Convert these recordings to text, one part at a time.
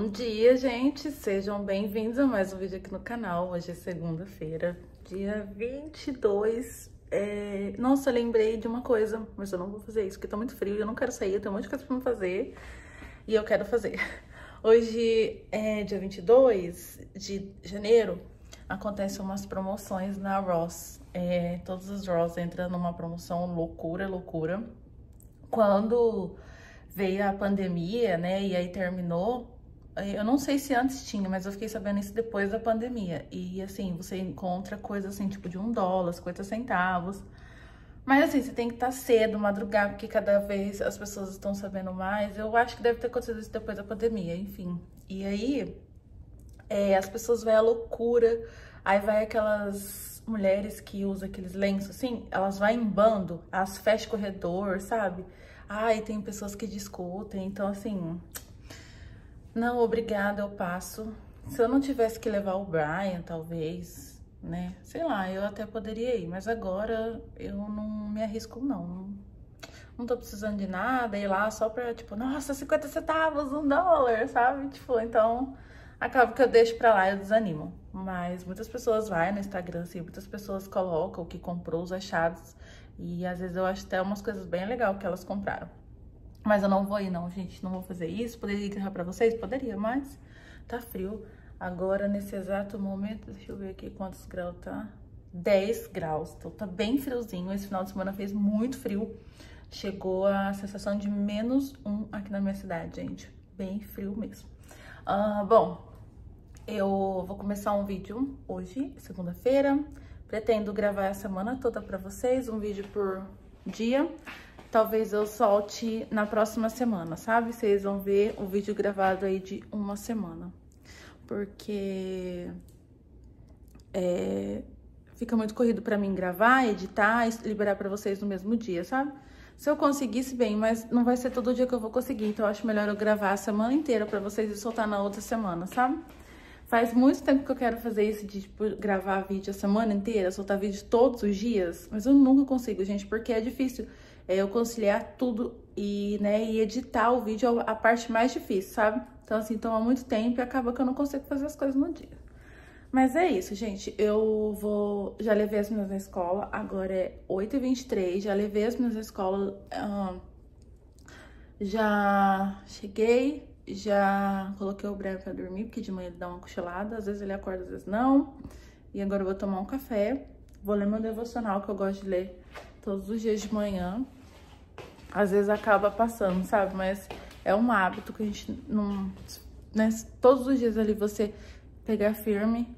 Bom dia, gente! Sejam bem-vindos a mais um vídeo aqui no canal. Hoje é segunda-feira, dia 22. Nossa, eu lembrei de uma coisa, mas eu não vou fazer isso, porque tá muito frio e eu não quero sair, eu tenho um monte de coisa pra me fazer e eu quero fazer. Hoje é dia 22 de janeiro, acontecem umas promoções na Ross. Todos os Ross entram numa promoção loucura. Quando veio a pandemia, né, e aí terminou, eu não sei se antes tinha, mas eu fiquei sabendo isso depois da pandemia. E assim, você encontra coisa assim, tipo de $1, 50 centavos. Mas assim, você tem que estar cedo, madrugar, porque cada vez as pessoas estão sabendo mais. Eu acho que deve ter acontecido isso depois da pandemia, enfim. E aí, as pessoas vão à loucura. Aí vai aquelas mulheres que usam aqueles lenços assim, elas vão em bando, elas fecham corredor, sabe? Ai, tem pessoas que discutem, então assim... Não, obrigada, eu passo. Se eu não tivesse que levar o Brian, talvez, né? Sei lá, eu até poderia ir, mas agora eu não me arrisco, não. Não tô precisando de nada, ir lá só pra, tipo, nossa, 50 centavos, $1, sabe? Tipo, então, acaba que eu deixo pra lá e eu desanimo. Mas muitas pessoas vão no Instagram, assim, muitas pessoas colocam o que comprou, os achados. E às vezes eu acho até umas coisas bem legais que elas compraram. Mas eu não vou ir não, gente, não vou fazer isso. Poderia gravar pra vocês? Poderia, mas tá frio. Agora, nesse exato momento, deixa eu ver aqui quantos graus tá. 10 graus, então tá bem friozinho. Esse final de semana fez muito frio. Chegou a sensação de -1 aqui na minha cidade, gente. Bem frio mesmo. Bom, eu vou começar um vídeo hoje, segunda-feira. Pretendo gravar a semana toda pra vocês, um vídeo por dia. Talvez eu solte na próxima semana, sabe? Vocês vão ver o vídeo gravado aí de uma semana. Porque fica muito corrido pra mim gravar, editar e liberar pra vocês no mesmo dia, sabe? Se eu conseguisse, bem, mas não vai ser todo dia que eu vou conseguir. Então eu acho melhor eu gravar a semana inteira pra vocês e soltar na outra semana, sabe? Faz muito tempo que eu quero fazer isso de, tipo, gravar vídeo a semana inteira, soltar vídeo todos os dias. Mas eu nunca consigo, gente, porque é difícil eu conciliar tudo e, né, e editar o vídeo é a parte mais difícil, sabe? Então, assim, toma muito tempo e acaba que eu não consigo fazer as coisas no dia. Mas é isso, gente. Já levei as meninas na escola, agora é 8h23, já levei as meninas na escola, já cheguei, já coloquei o Brian pra dormir, porque de manhã ele dá uma cochilada, às vezes ele acorda, às vezes não. E agora eu vou tomar um café, vou ler meu devocional, que eu gosto de ler todos os dias de manhã. Às vezes acaba passando, sabe? Mas é um hábito que a gente não... Né? Todos os dias ali você pegar firme,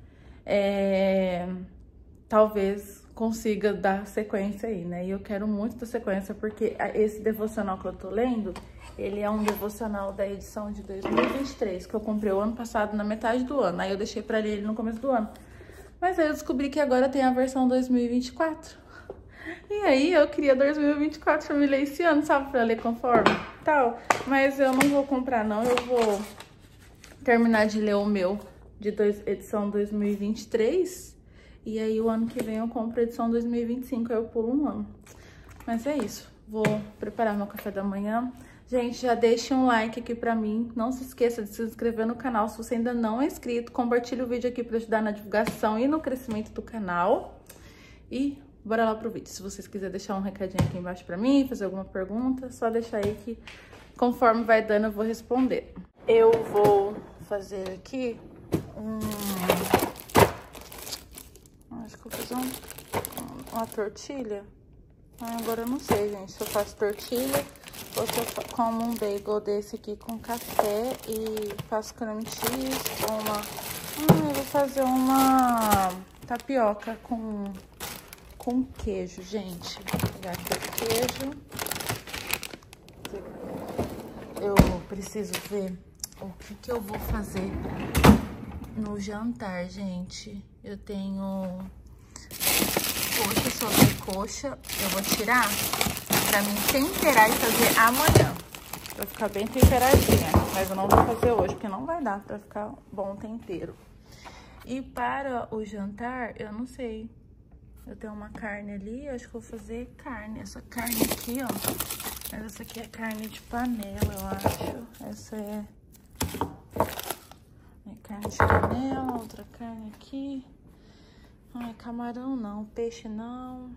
talvez consiga dar sequência aí, né? E eu quero muito dar sequência, porque esse devocional que eu tô lendo, ele é um devocional da edição de 2023, que eu comprei o ano passado, na metade do ano. Aí eu deixei pra ler ele no começo do ano. Mas aí eu descobri que agora tem a versão 2024. E aí eu queria 2024 pra me ler esse ano, sabe? Pra ler conforme tal. Mas eu não vou comprar, não. Eu vou terminar de ler o meu de edição 2023. E aí o ano que vem eu compro a edição 2025. Aí eu pulo um ano. Mas é isso. Vou preparar meu café da manhã. Gente, já deixa um like aqui pra mim. Não se esqueça de se inscrever no canal se você ainda não é inscrito. Compartilhe o vídeo aqui pra ajudar na divulgação e no crescimento do canal. E bora lá pro vídeo. Se vocês quiserem deixar um recadinho aqui embaixo pra mim, fazer alguma pergunta, só deixar aí que conforme vai dando eu vou responder. Eu vou fazer aqui acho que eu vou fazer uma tortilha. Agora eu não sei, gente, se eu faço tortilha ou se eu como um bagel desse aqui com café e faço creme cheese ou eu vou fazer uma tapioca com queijo, gente. Vou pegar aqui o queijo. Eu preciso ver o que eu vou fazer no jantar, gente. Eu tenho coxa, sobrecoxa. Eu vou tirar pra mim temperar e fazer amanhã. Pra ficar bem temperadinha. Mas eu não vou fazer hoje, porque não vai dar pra ficar bom o tempero. E para o jantar, eu não sei. Eu tenho uma carne ali, acho que eu vou fazer carne. Essa carne aqui, ó. Mas essa aqui é carne de panela, eu acho. Essa é carne de panela, outra carne aqui. Ai, camarão não, peixe não.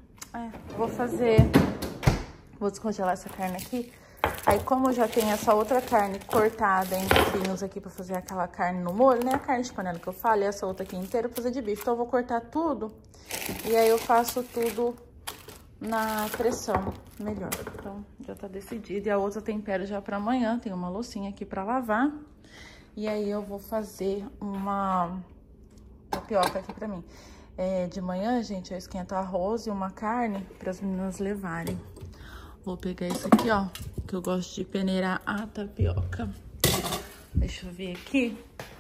Vou descongelar essa carne aqui. Aí, como eu já tenho essa outra carne cortada em cubinhos aqui pra fazer aquela carne no molho, né? A carne de panela que eu falo, e essa outra aqui inteira pra fazer de bife. Então, eu vou cortar tudo e aí eu faço tudo na pressão melhor. Então, já tá decidido. E a outra tempero já pra amanhã. Tem uma loucinha aqui pra lavar. E aí, eu vou fazer uma tapioca aqui pra mim. De manhã, gente, eu esquento arroz e uma carne para as meninas levarem. Vou pegar isso aqui, ó, que eu gosto de peneirar a tapioca. Deixa eu ver aqui.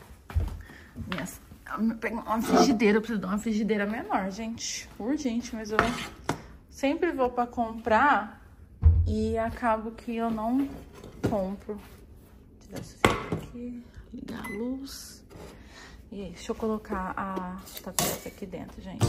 Pegar uma frigideira, eu preciso de uma frigideira menor, gente. Urgente, mas eu sempre vou para comprar e acabo que eu não compro. Tirar isso aqui, ligar a luz. E aí, deixa eu colocar a tapioca aqui dentro, gente.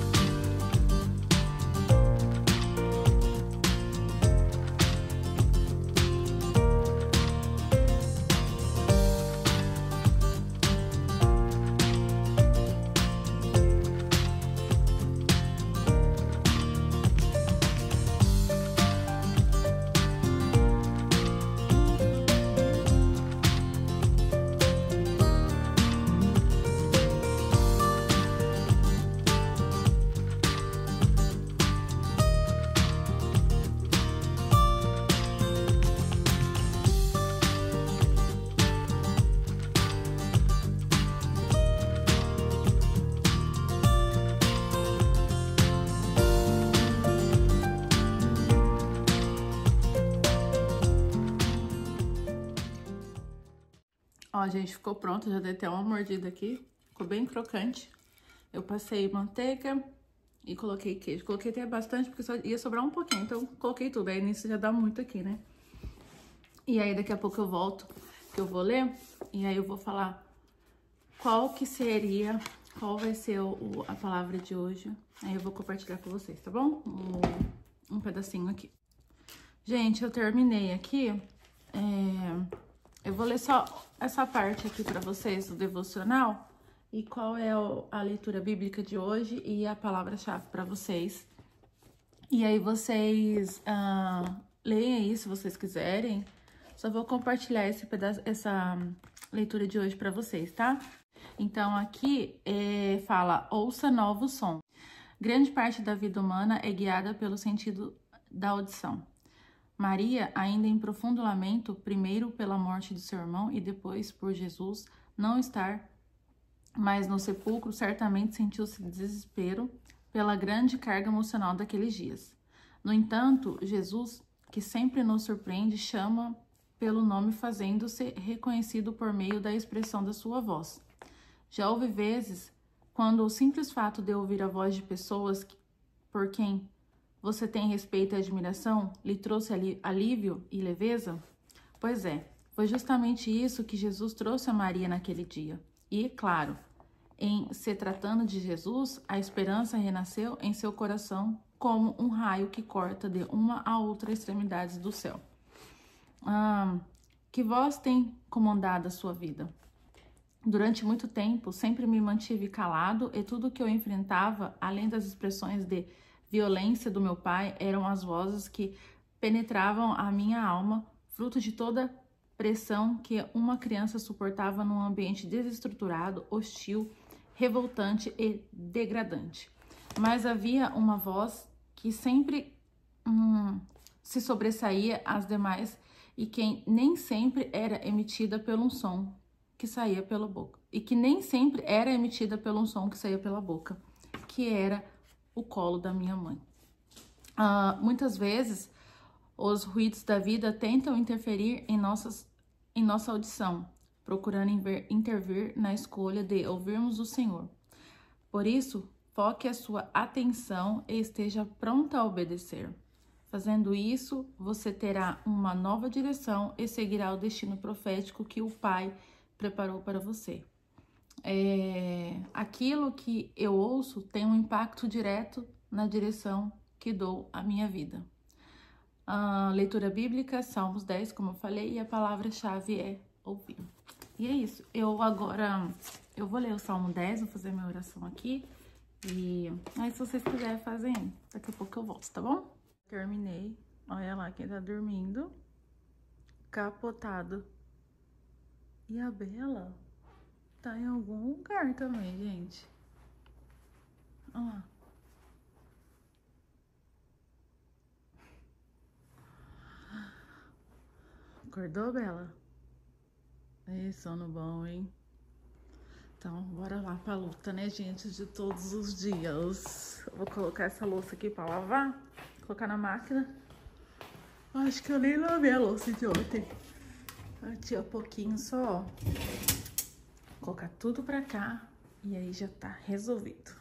Ó, gente, ficou pronto, já dei até uma mordida aqui, ficou bem crocante. Eu passei manteiga e coloquei queijo. Coloquei até bastante, porque só ia sobrar um pouquinho, então coloquei tudo. Aí nisso já dá muito aqui, né? E aí daqui a pouco eu volto, que eu vou ler, e aí eu vou falar qual vai ser a palavra de hoje. Aí eu vou compartilhar com vocês, tá bom? Um pedacinho aqui. Gente, eu terminei aqui, eu vou ler só essa parte aqui pra vocês do devocional e qual é a leitura bíblica de hoje e a palavra-chave pra vocês. E aí vocês leem aí se vocês quiserem. Só vou compartilhar essa leitura de hoje pra vocês, tá? Então aqui fala, ouça novo som. Grande parte da vida humana é guiada pelo sentido da audição. Maria, ainda em profundo lamento, primeiro pela morte de seu irmão e depois por Jesus não estar mais no sepulcro, certamente sentiu-se desespero pela grande carga emocional daqueles dias. No entanto, Jesus, que sempre nos surpreende, chama pelo nome, fazendo-se reconhecido por meio da expressão da sua voz. Já houve vezes quando o simples fato de ouvir a voz de pessoas por quem você tem respeito e admiração lhe trouxe alívio e leveza? Pois é, foi justamente isso que Jesus trouxe a Maria naquele dia. E, claro, em se tratando de Jesus, a esperança renasceu em seu coração como um raio que corta de uma a outra extremidade do céu. Que voz tem comandado a sua vida? Durante muito tempo, sempre me mantive calado e tudo que eu enfrentava, além das expressões de violência do meu pai, eram as vozes que penetravam a minha alma, fruto de toda pressão que uma criança suportava num ambiente desestruturado, hostil, revoltante e degradante. Mas havia uma voz que sempre se sobressaía às demais e que nem sempre era emitida pelo som que saía pela boca. E que nem sempre era emitida pelo som que saía pela boca, que era o colo da minha mãe. Muitas vezes, os ruídos da vida tentam interferir em nossa audição, procurando intervir na escolha de ouvirmos o Senhor. Por isso, foque a sua atenção e esteja pronta a obedecer. Fazendo isso, você terá uma nova direção e seguirá o destino profético que o Pai preparou para você. Aquilo que eu ouço tem um impacto direto na direção que dou à minha vida. Leitura bíblica, Salmos 10, como eu falei, e a palavra-chave é ouvir. E é isso. Eu vou ler o Salmo 10, vou fazer minha oração aqui. E aí, se vocês quiserem fazer, daqui a pouco eu volto, tá bom? Terminei. Olha lá quem tá dormindo. Capotado. E a Bela tá em algum lugar também, gente. Olha lá. Acordou, Bela? Ei, sono bom, hein? Então, bora lá pra luta, né, gente? De todos os dias. Eu vou colocar essa louça aqui pra lavar. Colocar na máquina. Acho que eu nem lavei a louça de ontem. Tinha pouquinho só, ó. Colocar tudo pra cá. E aí já tá resolvido.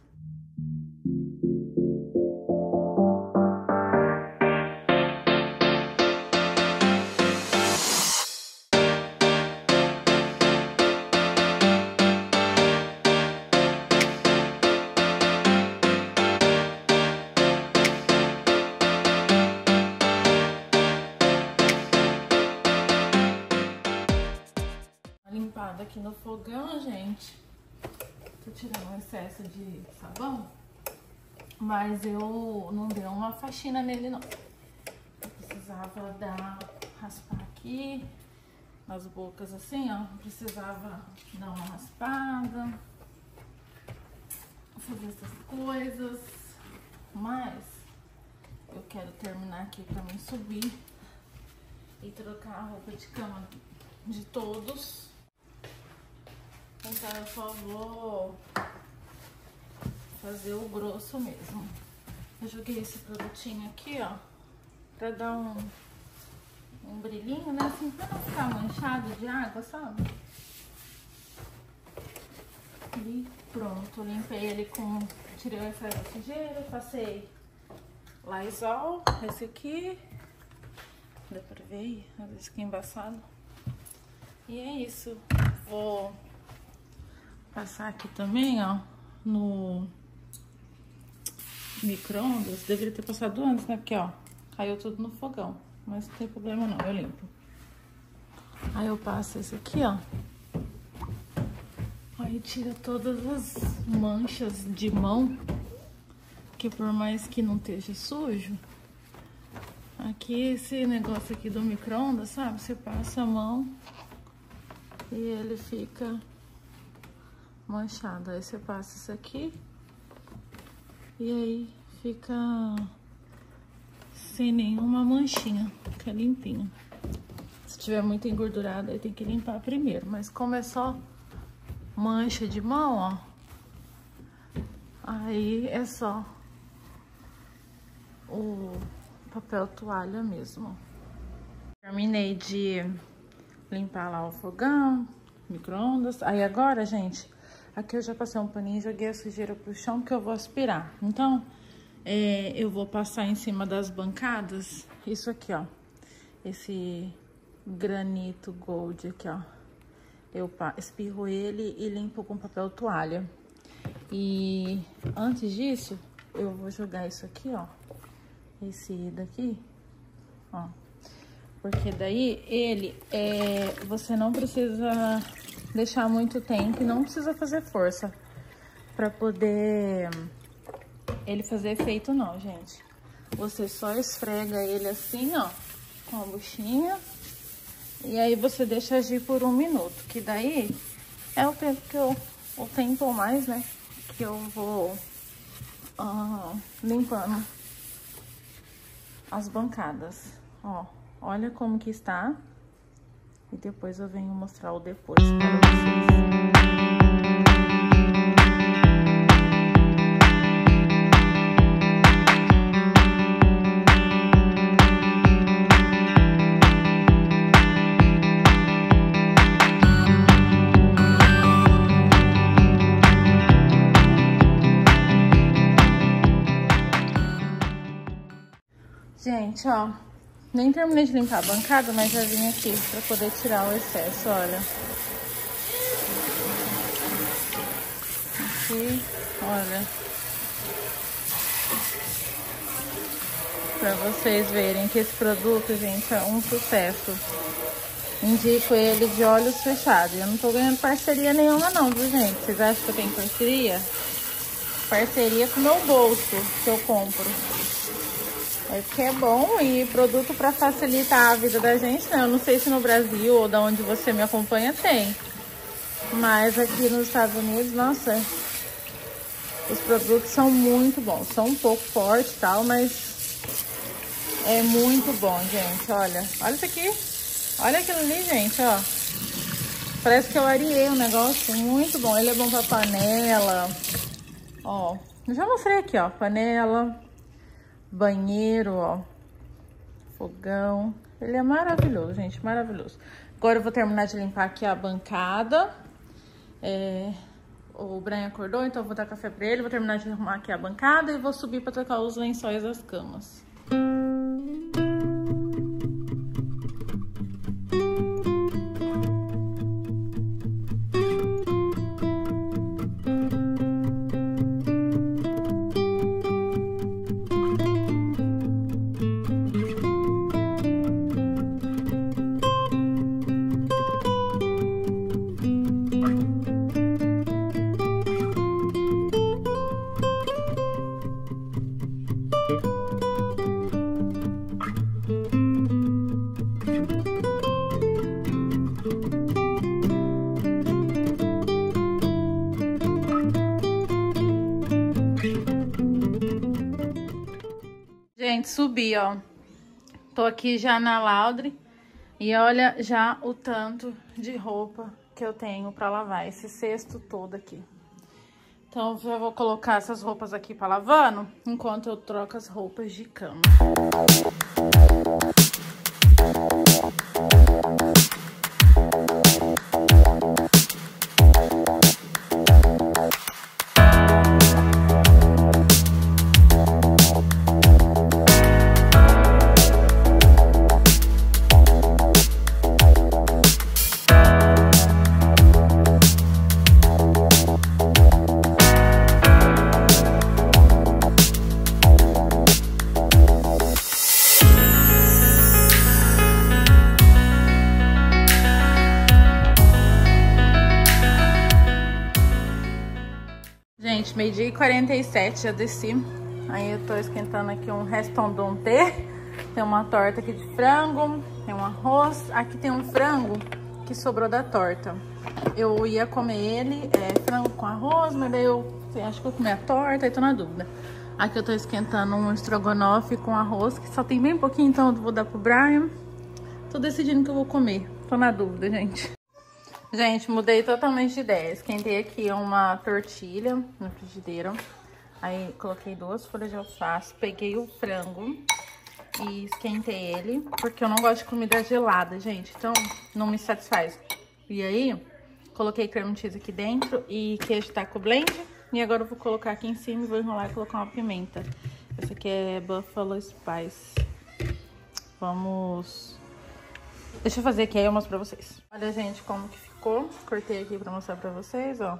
Limpada aqui no fogão, gente. Tô tirando o excesso de sabão, mas eu não dei uma faxina nele, não. Eu precisava raspar aqui nas bocas assim, ó. Precisava dar uma raspada, fazer essas coisas, mas eu quero terminar aqui pra mim subir e trocar a roupa de cama de todos. Então eu só vou fazer o grosso mesmo. Eu joguei esse produtinho aqui, ó, pra dar um brilhinho, né? Assim, pra não ficar manchado de água, sabe? E pronto, limpei ele com... Tirei o excesso da sujeira, passei Lysol, esse aqui. Dá pra ver aí? Às vezes fica embaçado. E é isso. Vou passar aqui também, ó, no micro-ondas. Deveria ter passado antes, né? Porque, ó, caiu tudo no fogão. Mas não tem problema não, eu limpo. Aí eu passo esse aqui, ó. Aí tira todas as manchas de mão. Que por mais que não esteja sujo, aqui esse negócio aqui do micro-ondas, sabe? Você passa a mão e ele fica manchado. Aí você passa isso aqui e aí fica sem nenhuma manchinha, fica limpinho. Se tiver muito engordurado, aí tem que limpar primeiro, mas como é só mancha de mão, ó, aí é só o papel toalha mesmo. Terminei de limpar lá o fogão, micro-ondas. Aí agora, gente, aqui eu já passei um paninho e joguei a sujeira pro chão, porque eu vou aspirar. Então, eu vou passar em cima das bancadas, isso aqui, ó. Esse granito gold aqui, ó. Eu espirro ele e limpo com papel toalha. E antes disso, eu vou jogar isso aqui, ó. Esse daqui, ó. Porque daí ele, você não precisa deixar muito tempo e não precisa fazer força pra poder ele fazer efeito não, gente. Você só esfrega ele assim, ó, com a buchinha. E aí você deixa agir por 1 minuto, que daí é o tempo que o tempo mais, né, que eu vou limpando as bancadas, ó. Olha como que está. E depois eu venho mostrar o depois para vocês. Gente, ó, nem terminei de limpar a bancada, mas já vim aqui pra poder tirar o excesso, olha. Aqui, olha. Pra vocês verem que esse produto, gente, é um sucesso. indico ele de olhos fechados. Eu não tô ganhando parceria nenhuma não, viu, gente? Vocês acham que eu tenho parceria? Parceria com o meu bolso que eu compro. É porque é bom e produto para facilitar a vida da gente, né? Eu não sei se no Brasil ou da onde você me acompanha tem. Mas aqui nos Estados Unidos, nossa, os produtos são muito bons. São um pouco fortes e tal, mas é muito bom, gente. Olha, olha isso aqui. Olha aquilo ali, gente, ó. Parece que eu areei o negócio. Muito bom. Ele é bom pra panela. Ó, eu já mostrei aqui, ó. Panela, banheiro, ó. Fogão. Ele é maravilhoso, gente. Maravilhoso. Agora eu vou terminar de limpar aqui a bancada. O Brian acordou, então eu vou dar café pra ele. Vou terminar de arrumar aqui a bancada e vou subir pra trocar os lençóis das camas. Gente, subi, ó. Tô aqui já na Laundry e olha já o tanto de roupa que eu tenho pra lavar, esse cesto todo aqui. Então, eu já vou colocar essas roupas aqui pra lavando, enquanto eu troco as roupas de cama. Gente, meio-dia e 47, já desci. Aí eu tô esquentando aqui um reston donté. Tem uma torta aqui de frango, tem um arroz. Aqui tem um frango que sobrou da torta. Eu ia comer ele, frango com arroz, mas daí eu acho que eu comi a torta e tô na dúvida. Aqui eu tô esquentando um estrogonofe com arroz, que só tem bem pouquinho, então eu vou dar pro Brian. Tô decidindo o que eu vou comer, tô na dúvida, gente. Gente, mudei totalmente de ideia. Esquentei aqui uma tortilha na frigideira. Aí coloquei 2 folhas de alface, peguei o frango e esquentei ele, porque eu não gosto de comida gelada, gente, então não me satisfaz. E aí, coloquei creme cheese aqui dentro e queijo taco blend. E agora eu vou colocar aqui em cima e vou enrolar e colocar uma pimenta. Essa aqui é Buffalo Spice. Vamos... Deixa eu fazer aqui, aí eu mostro pra vocês. Olha, gente, como que ficou. Cortei aqui pra mostrar pra vocês, ó.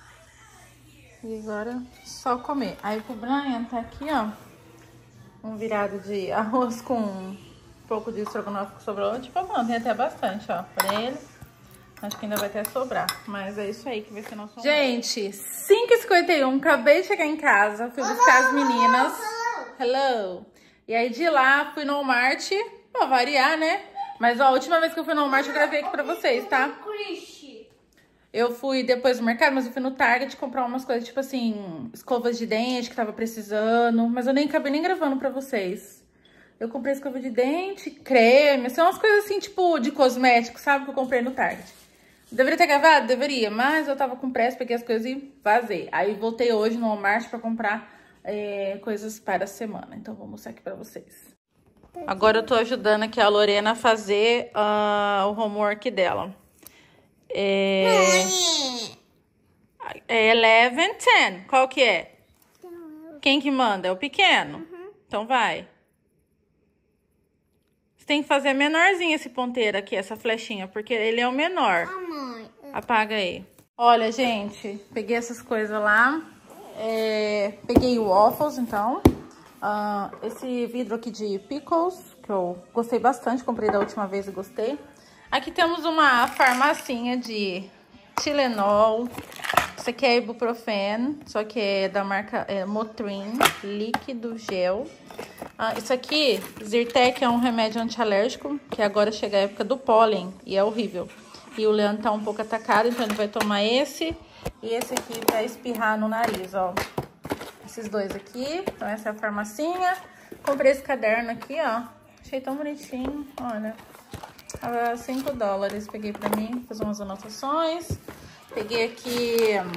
E agora, só comer. Aí pro Brian tá aqui, ó, um virado de arroz com um pouco de estrogonofe que sobrou. Tipo, bom, tem até bastante, ó, pra ele. Acho que ainda vai até sobrar. Mas é isso aí que vai ser nosso almoço. Gente, 5h51, acabei de chegar em casa. Fui buscar as meninas. Hello! E aí de lá, fui no Walmart, pra variar, né? Mas ó, a última vez que eu fui no Walmart eu gravei aqui pra vocês, tá? Eu fui depois do mercado, mas eu fui no Target comprar umas coisas, tipo assim, escovas de dente que tava precisando. Mas eu nem acabei nem gravando pra vocês. Eu comprei escova de dente, creme, assim, umas coisas assim, tipo, de cosmético, sabe? Que eu comprei no Target. Deveria ter gravado? Deveria, mas eu tava com pressa, peguei as coisas e vazei. Aí voltei hoje no Walmart pra comprar coisas para a semana. Então vou mostrar aqui pra vocês. Agora eu tô ajudando aqui a Lorena a fazer o homework dela. 11, 10. Qual que é? Quem que manda? É o pequeno? Uhum. Então vai. Você tem que fazer menorzinho esse ponteiro aqui, essa flechinha, porque ele é o menor. Apaga aí. Olha, gente, peguei essas coisas lá. Peguei o waffles, então. Esse vidro aqui de pickles, que eu gostei bastante, comprei da última vez e gostei. Aqui temos uma farmacinha de Tylenol. Isso aqui é ibuprofeno, só que é da marca Motrin, líquido gel. Isso aqui, Zyrtec, é um remédio antialérgico, que agora chega a época do pólen e é horrível. E o Leandro tá um pouco atacado, então ele vai tomar esse e esse aqui pra espirrar no nariz, ó. Esses dois aqui, então essa é a farmacinha. Comprei esse caderno aqui, ó. Achei tão bonitinho, olha. Tava $5, peguei pra mim, fazer umas anotações. Peguei aqui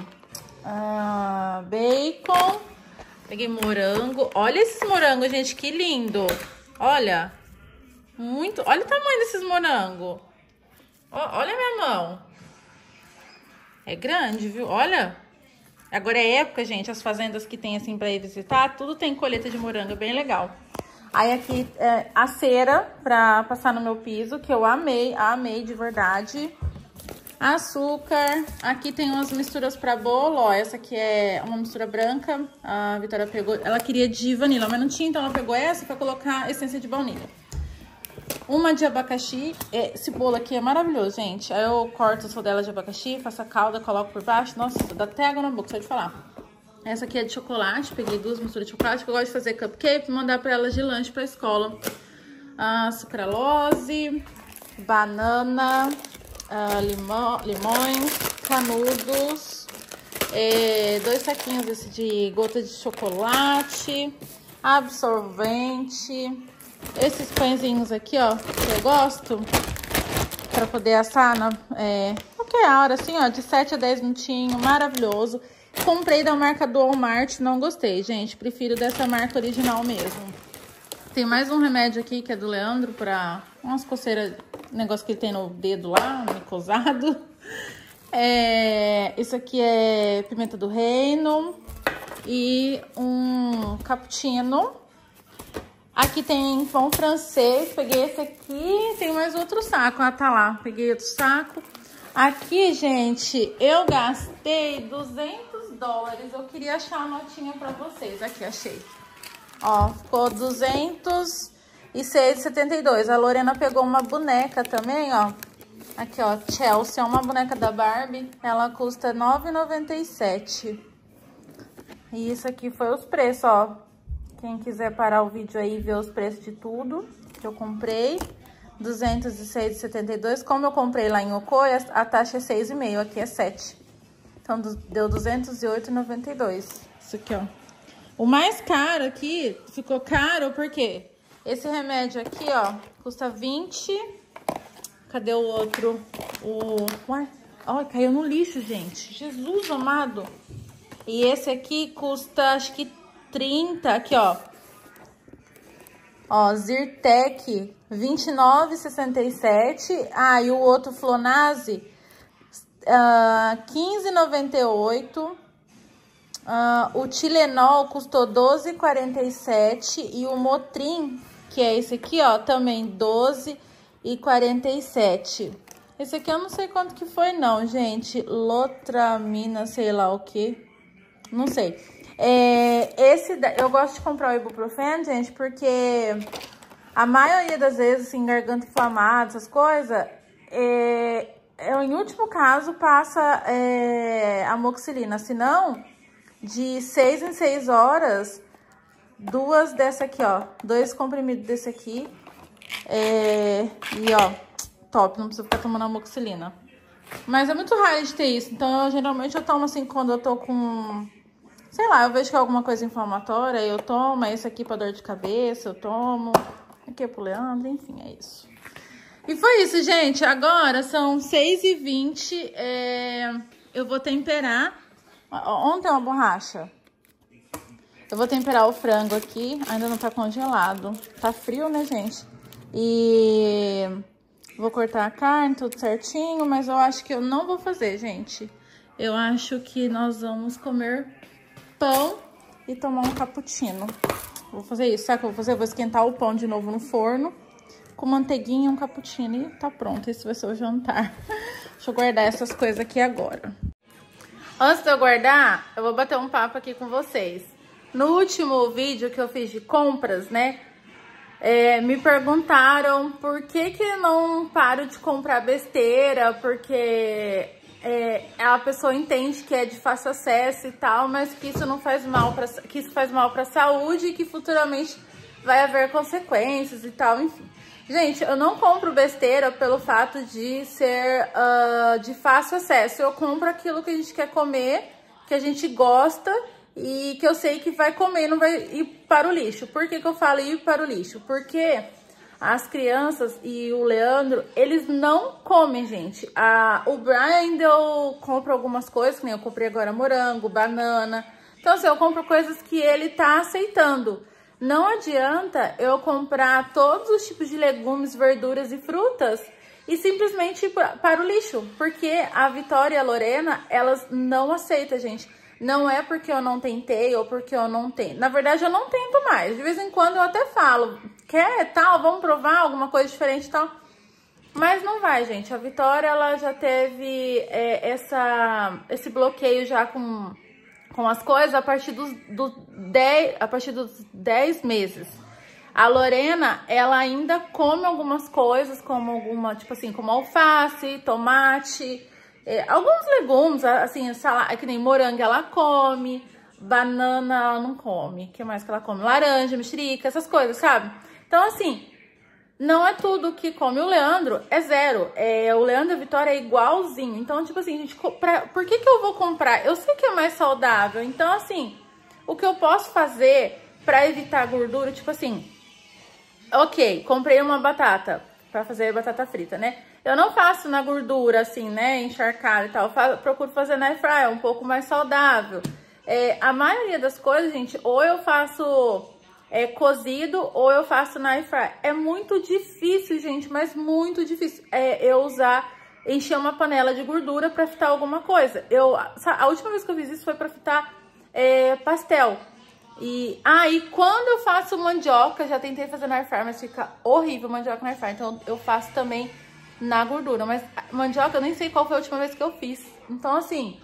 bacon, peguei morango. Olha esses morangos, gente, que lindo. Olha, muito, olha o tamanho desses morangos. Olha a minha mão. É grande, viu? Olha. Agora é época, gente, as fazendas que tem assim pra ir visitar, tudo tem colheita de morango, é bem legal. Aí aqui a cera pra passar no meu piso, que eu amei de verdade. Açúcar. Aqui tem umas misturas pra bolo, ó. Essa aqui é uma mistura branca. A Vitória pegou, ela queria de vanila, mas não tinha, então ela pegou essa pra colocar essência de baunilha. Uma de abacaxi. Esse bolo aqui é maravilhoso, gente. Aí eu corto as rodelas de abacaxi, faço a calda, coloco por baixo. Nossa, dá até água na boca, só de falar. Essa aqui é de chocolate. Peguei 2 misturas de chocolate, que eu gosto de fazer cupcake e mandar pra elas de lanche pra escola. Sucralose, banana, limões, canudos, 2 saquinhos desse de gota de chocolate, absorvente, esses pãezinhos aqui, ó, que eu gosto, pra poder assar qualquer hora, assim, ó, de 7 a 10 minutinhos, maravilhoso. Comprei da marca do Walmart, não gostei, gente, prefiro dessa marca original mesmo. Tem mais um remédio aqui que é do Leandro pra umas coceiras, negócio que ele tem no dedo lá, micosado. Isso aqui é pimenta do reino e um cappuccino. Aqui tem pão francês, peguei esse aqui, tem mais outro saco, tá lá, peguei outro saco. Aqui, gente, eu gastei $200, eu queria achar a notinha pra vocês, aqui, achei. Ó, ficou 206,72. A Lorena pegou uma boneca também, ó. Aqui, ó, Chelsea, é uma boneca da Barbie. Ela custa R$ 9,97. E isso aqui foi os preços, ó. Quem quiser parar o vídeo aí e ver os preços de tudo que eu comprei. 206,72. Como eu comprei lá em Okoi, a taxa é 6,5, aqui é 7. Então, deu 208,92. Isso aqui, ó. O mais caro aqui, ficou caro porque esse remédio aqui, ó, custa 20. Cadê o outro? Uai, ó, caiu no lixo, gente. Jesus amado. E esse aqui custa, acho que 30. Aqui, ó. Ó, Zyrtec, 29,67. E o outro Flonase, 15,98. O Tylenol custou 12,47 e o Motrin, que é esse aqui, ó, também 12,47. Esse aqui eu não sei quanto que foi não, gente. Lotramina, sei lá o que. Não sei. Eu gosto de comprar o ibuprofeno, gente, porque a maioria das vezes, assim, garganta inflamada, essas coisas, em último caso, passa amoxicilina. Se não, de 6 em 6 horas, 2 dessa aqui, ó. 2 comprimidos desse aqui. E, ó, top, não precisa ficar tomando amoxicilina. Mas é muito raro de ter isso. Então, geralmente eu tomo assim quando eu tô com... Sei lá, eu vejo que é alguma coisa inflamatória, eu tomo. Esse aqui pra dor de cabeça, eu tomo. Aqui é pro Leandro, enfim, é isso. E foi isso, gente. Agora são 6h20. Eu vou temperar. Ontem é uma borracha. Eu vou temperar o frango aqui. Ainda não tá congelado. Tá frio, né, gente? E vou cortar a carne, tudo certinho. Mas eu acho que eu não vou fazer, gente. Eu acho que nós vamos comer pão e tomar um cappuccino. Vou fazer isso. Sabe o que eu vou fazer? Eu vou esquentar o pão de novo no forno com manteiguinha e um cappuccino. E tá pronto. Esse vai ser o jantar. Deixa eu guardar essas coisas aqui agora. Antes de eu guardar, eu vou bater um papo aqui com vocês. No último vídeo que eu fiz de compras, né? Me perguntaram por que não paro de comprar besteira, porque a pessoa entende que é de fácil acesso e tal, mas que isso não faz mal que isso faz mal para a saúde e que futuramente vai haver consequências e tal, enfim. Gente, eu não compro besteira pelo fato de ser de fácil acesso. Eu compro aquilo que a gente quer comer, que a gente gosta e que eu sei que vai comer e não vai ir para o lixo. Por que eu falo ir para o lixo? Porque as crianças e o Leandro, eles não comem, gente. O Brian ainda eu compro algumas coisas, que nem eu comprei agora morango, banana. Então, assim, eu compro coisas que ele tá aceitando. Não adianta eu comprar todos os tipos de legumes, verduras e frutas e simplesmente ir para o lixo. Porque a Vitória e a Lorena, elas não aceitam, gente. Não é porque eu não tentei ou porque eu não tenho. Na verdade, eu não tento mais. De vez em quando eu até falo, quer tal, vamos provar alguma coisa diferente e tal. Mas não vai, gente. A Vitória, ela já teve esse bloqueio já com as coisas a partir dos 10 meses. A Lorena, ela ainda come algumas coisas, como como alface, tomate, alguns legumes, assim, salada, que nem morango ela come, banana ela não come. O que mais que ela come? Laranja, mexerica, essas coisas, sabe? Então, assim, não é tudo que come. O Leandro é zero. O Leandro e a Vitória é igualzinho. Então, tipo assim, gente, por que eu vou comprar? Eu sei que é mais saudável. Então, assim, o que eu posso fazer pra evitar gordura, tipo assim, ok, comprei uma batata pra fazer batata frita, né? Eu não faço na gordura, assim, né, encharcada e tal. Procuro fazer na air fryer, um pouco mais saudável. A maioria das coisas, gente, ou eu faço cozido ou eu faço na air fryer. É muito difícil, gente, mas muito difícil eu encher uma panela de gordura pra fritar alguma coisa. A última vez que eu fiz isso foi pra fritar pastel. E quando eu faço mandioca, já tentei fazer na air fryer, mas fica horrível mandioca na air fryer. Então eu faço também na gordura. Mas mandioca eu nem sei qual foi a última vez que eu fiz. Então, assim,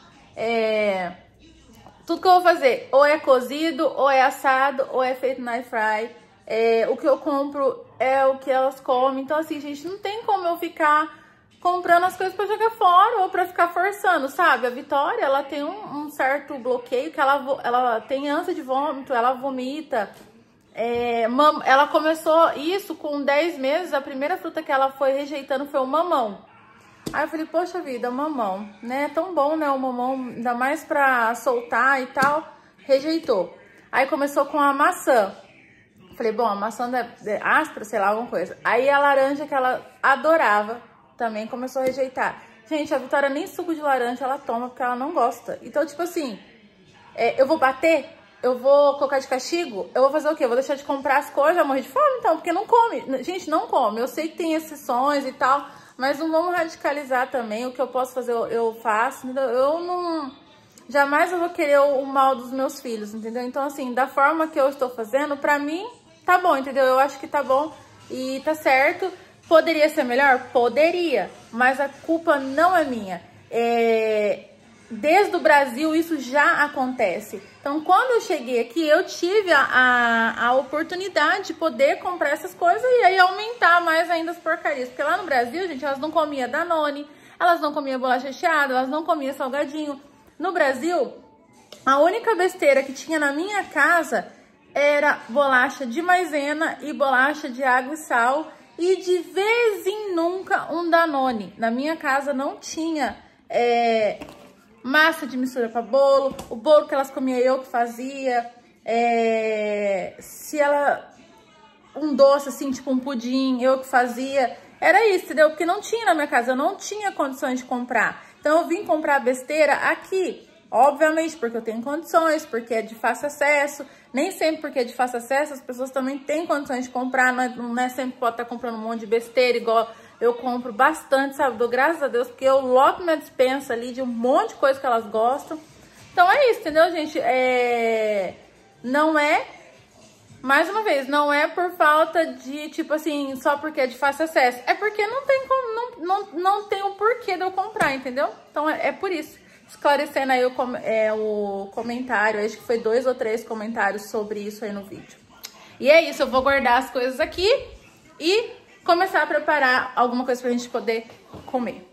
tudo que eu vou fazer, ou é cozido, ou é assado, ou é feito na air fry. O que eu compro é o que elas comem. Então, assim, gente, não tem como eu ficar comprando as coisas pra jogar fora ou pra ficar forçando, sabe? A Vitória, ela tem um certo bloqueio, que ela tem ânsia de vômito, ela vomita. Ela começou isso com 10 meses, a primeira fruta que ela foi rejeitando foi o mamão. Aí eu falei, poxa vida, mamão, né? É tão bom, né? O mamão, ainda mais pra soltar e tal. Rejeitou. Aí começou com a maçã. Falei, bom, a maçã é áspera, sei lá, alguma coisa. Aí a laranja, que ela adorava, também começou a rejeitar. Gente, a Vitória nem suco de laranja ela toma, porque ela não gosta. Então, tipo assim, eu vou bater? Eu vou colocar de castigo? Eu vou fazer o quê? Eu vou deixar de comprar as coisas? Eu vou morrer de fome, então? Porque não come. Gente, não come. Eu sei que tem exceções e tal, mas não vamos radicalizar também. O que eu posso fazer, eu faço. Entendeu? Eu não... Jamais eu vou querer o mal dos meus filhos, entendeu? Então, assim, da forma que eu estou fazendo, pra mim, tá bom, entendeu? Eu acho que tá bom e tá certo. Poderia ser melhor? Poderia. Mas a culpa não é minha. Desde o Brasil, isso já acontece. Então, quando eu cheguei aqui, eu tive a oportunidade de poder comprar essas coisas e aí aumentar mais ainda as porcarias. Porque lá no Brasil, gente, elas não comiam Danone, elas não comiam bolacha recheada, elas não comiam salgadinho. No Brasil, a única besteira que tinha na minha casa era bolacha de maisena e bolacha de água e sal. E de vez em nunca um Danone. Na minha casa não tinha massa de mistura para bolo. O bolo que elas comiam eu que fazia. Um doce assim, tipo um pudim, eu que fazia. Era isso, entendeu? Porque não tinha na minha casa, eu não tinha condições de comprar. Então eu vim comprar besteira aqui. Obviamente, porque eu tenho condições, porque é de fácil acesso. Nem sempre porque é de fácil acesso, as pessoas também têm condições de comprar. Não é sempre pode estar comprando um monte de besteira, igual eu compro bastante, sabe? Dou graças a Deus, porque eu loto minha despensa ali de um monte de coisa que elas gostam. Então é isso, entendeu, gente? Não é, mais uma vez, não é por falta de, tipo assim, só porque é de fácil acesso. É porque não tem como, não tem o porquê de eu comprar, entendeu? Então é por isso. Esclarecendo aí o comentário, acho que foi 2 ou 3 comentários sobre isso aí no vídeo. E é isso, eu vou guardar as coisas aqui e começar a preparar alguma coisa pra gente poder comer.